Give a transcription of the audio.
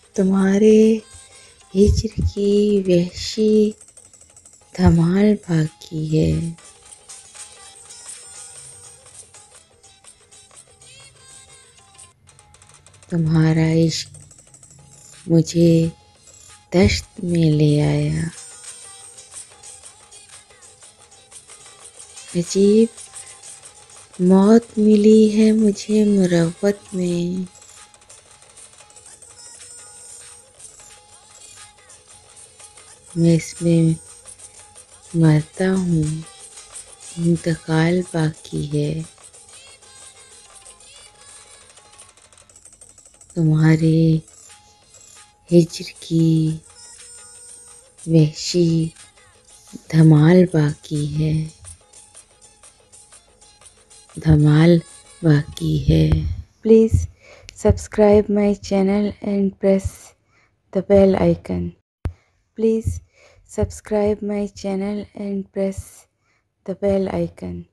तुम्हारे हिज्र की वहशी धमाल बाकी है। तुम्हारा इश्क मुझे दश्त में ले आया। अजीब मौत मिली है मुझे मुरव्वत में। मैं इसमें मरता हूँ, इंतकाल बाकी है। तुम्हारे हिज्र की वहशी धमाल बाकी है, धमाल बाकी है। Please subscribe my channel and press the bell icon. Please subscribe my channel and press the bell icon.